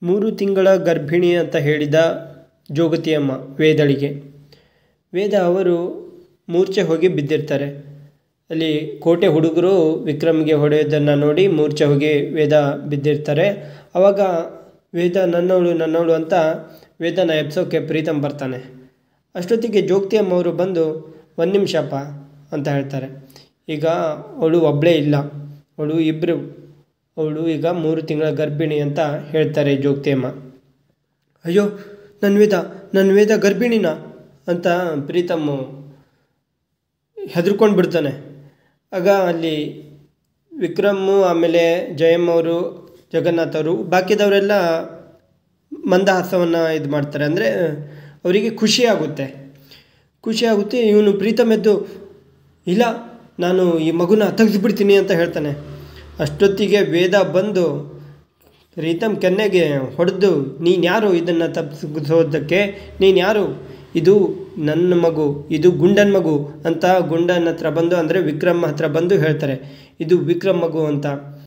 3 ತಿಂಗಳ ಗರ್ಭಿಣಿ ಅಂತ ಹೇಳಿದ ಜೋಗತಿಯಮ್ಮ ವೇದಳಿಗೆ. ವೇದ ಅವರು ಮೂರ್ಛೆ ಹೋಗಿ ಬಿದ್ದಿರ್ತಾರೆ. ಅಲ್ಲಿ ಕೋಟೆ ಹುಡುಗರು ವಿಕ್ರಮ್ಗೆ ಹೊಡೆಯೋದನ್ನು ನೋಡಿ ಮೂರ್ಛೆ ಹೋಗಿ ವೇದ ಬಿದ್ದಿರ್ತಾರೆ. ಆವಾಗ ವೇದ ನನ್ನವಳು ಅಂತ ವೇದನ ಎಬ್ಸೋಕ್ಕೆ ಪ್ರೀತಮ್ ಬರ್ತಾನೆ. ಅಷ್ಟೊತ್ತಿಗೆ ಜೋಗತಿಯಮ್ಮ ಅವರು ಬಂದು 1 ನಿಮಿಷಪ್ಪ ಅಂತ ಹೇಳ್ತಾರೆ. ಈಗ ಅವಳು ಒಬ್ಬಳೇ ಇಲ್ಲ, ಅವಳು ಈಗ 3 ತಿಂಗಳ ಗರ್ಭಿಣಿ ಅಂತ ಹೇಳ್ತಾರೆ ಜೋಗತಿಯಮ್ಮ. ಅಯ್ಯೋ ನನ್ನ ವೇದ ಗರ್ಭಿಣಿನ ಅಂತ ಪ್ರೀತಮ್ಮು ಹೆದರ್ಕೊಂಡು ಬಿಡ್ತಾನೆ. ಆಗ ಅಲ್ಲಿ ವಿಕ್ರಮ್ಮು ಆಮೇಲೆ ಜಯಮ್ಮ ಅವರು, ಜಗನ್ನಾಥ್ ಅವರು, ಬಾಕಿದವರೆಲ್ಲ ಮಂದಹಾಸವನ್ನು ಇದು ಮಾಡ್ತಾರೆ. ಅಂದರೆ ಅವರಿಗೆ ಖುಷಿಯಾಗುತ್ತೆ. ಇವನು ಪ್ರೀತಮ್ ಎದ್ದು, ಇಲ್ಲ ನಾನು ಈ ಮಗುನ ತೆಗೆದುಬಿಡ್ತೀನಿ ಅಂತ ಹೇಳ್ತಾನೆ. ಅಷ್ಟೊತ್ತಿಗೆ ವೇದ ಬಂದು ಪ್ರೀತಮ್ ಕೆನ್ನೆಗೆ ಹೊಡೆದು, ನೀನು ಯಾರು ಇದನ್ನು ತಪ್ಪಿಸೋದಕ್ಕೆ, ನೀನು ಯಾರು, ಇದು ನನ್ನ ಮಗು, ಇದು ಗುಂಡನ ಮಗು ಅಂತ ಗುಂಡನ ಹತ್ರ ಬಂದು, ಅಂದರೆ ವಿಕ್ರಮ್ ಹತ್ರ ಬಂದು ಹೇಳ್ತಾರೆ, ಇದು ವಿಕ್ರಮ್ ಮಗು ಅಂತ.